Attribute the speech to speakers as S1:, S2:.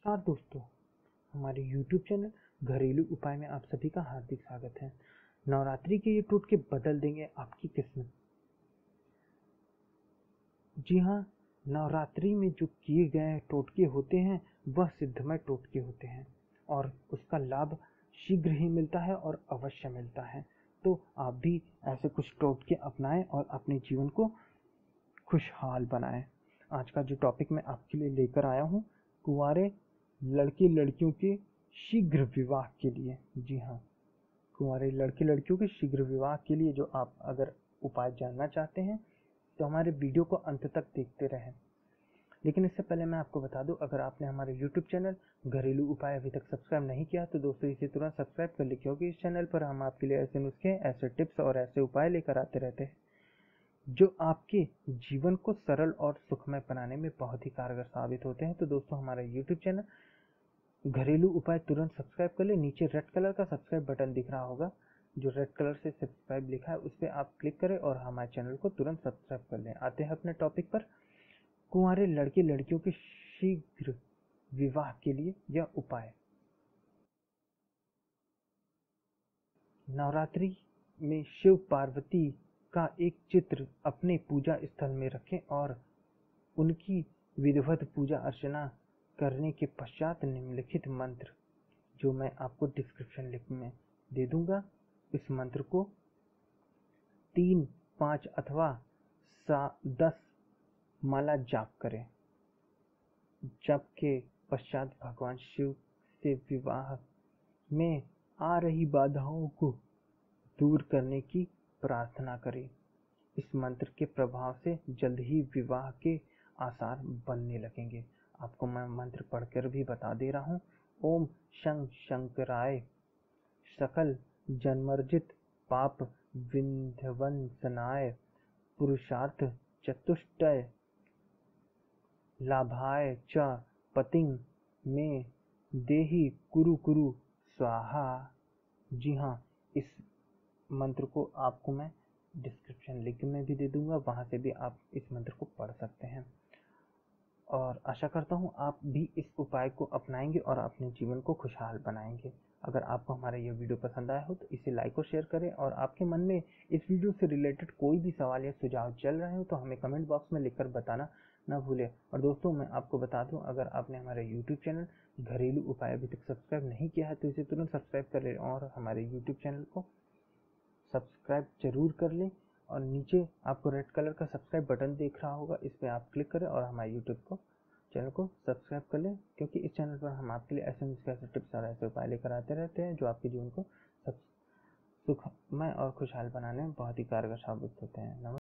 S1: नमस्कार दोस्तों, हमारे YouTube चैनल घरेलू उपाय में आप सभी का हार्दिक स्वागत है। नवरात्रि के ये टोटके बदल देंगे आपकी किस्मत। जी हाँ, नवरात्रि में जो किए गए टोटके होते हैं वह सिद्धमय टोटके होते हैं और उसका लाभ शीघ्र ही मिलता है और अवश्य मिलता है। तो आप भी ऐसे कुछ टोटके अपनाएं और अपने जीवन को खुशहाल बनाएं। आज का जो टॉपिक मैं आपके लिए लेकर आया हूँ, कुंवारे लड़के लड़कियों के शीघ्र विवाह के लिए। जी हाँ, कुंवारे लड़के लड़कियों के शीघ्र विवाह के लिए जो आप अगर उपाय जानना चाहते हैं तो हमारे वीडियो को अंत तक देखते रहें। लेकिन इससे पहले मैं आपको बता दूं, अगर आपने हमारे YouTube चैनल घरेलू उपाय अभी तक सब्सक्राइब नहीं किया तो दोस्तों इसे तुरंत सब्सक्राइब कर लीजिए, क्योंकि इस चैनल पर हम आपके लिए ऐसे नुस्खे, ऐसे टिप्स और ऐसे उपाय लेकर आते रहते हैं जो आपके जीवन को सरल और सुखमय बनाने में बहुत ही कारगर साबित होते हैं। तो दोस्तों हमारा YouTube चैनल घरेलू उपाय तुरंत सब्सक्राइब कर ले। नीचे रेड कलर का सब्सक्राइब बटन दिख रहा होगा, जो रेड कलर से सब्सक्राइब लिखा है, उस पर आप क्लिक करें और हमारे चैनल को तुरंत सब्सक्राइब कर लें। आते हैं अपने टॉपिक पर, कुंवारे लड़के लड़कियों के शीघ्र विवाह के लिए यह उपाय। नवरात्रि में शिव पार्वती का एक चित्र अपने पूजा स्थल में रखें और उनकी विधिवत पूजा अर्चना करने के पश्चात निम्नलिखित मंत्र, जो मैं आपको डिस्क्रिप्शन लिंक में दे दूंगा, इस मंत्र को 3, 5 अथवा 10 माला जाप करें। जप के पश्चात भगवान शिव से विवाह में आ रही बाधाओं को दूर करने की प्रार्थना करें। इस मंत्र के प्रभाव से जल्द ही विवाह के आसार बनने लगेंगे। आपको मैं मंत्र पढ़कर भी बता दे रहा हूँ। ओम शं शंकराय सकल जन्मर्जित पाप विंध्यवंसनाय पुरुषार्थ चतुष्टय लाभाय च पतिं में देहि कुरु कुरु स्वाहा। जी हाँ, इस मंत्र को आपको मैं डिस्क्रिप्शन लिंक में भी दे दूंगा, वहां से भी आप इस मंत्र को पढ़ सकते हैं। और आशा करता हूँ आप भी इस उपाय को अपनाएंगे और अपने जीवन को खुशहाल बनाएंगे। अगर आपको हमारा यह वीडियो पसंद आया हो तो इसे लाइक और शेयर करें, और आपके मन में इस वीडियो से रिलेटेड कोई भी सवाल या सुझाव चल रहे हो तो हमें कमेंट बॉक्स में लिखकर बताना ना भूलें। और दोस्तों मैं आपको बता दूं, अगर आपने हमारे यूट्यूब चैनल घरेलू उपाय अभी तक सब्सक्राइब नहीं किया है तो इसे तुरंत सब्सक्राइब कर लें और हमारे यूट्यूब चैनल को सब्सक्राइब जरूर कर लें। और नीचे आपको रेड कलर का सब्सक्राइब बटन दिख रहा होगा, इस पर आप क्लिक करें और हमारे यूट्यूब चैनल को सब्सक्राइब कर लें, क्योंकि इस चैनल पर हम आपके लिए ऐसे टिप्स और ऐसे उपाय लेकर आते रहते हैं जो आपके जीवन को सुखमय और खुशहाल बनाने में बहुत ही कारगर साबित होते हैं। नमस्कार।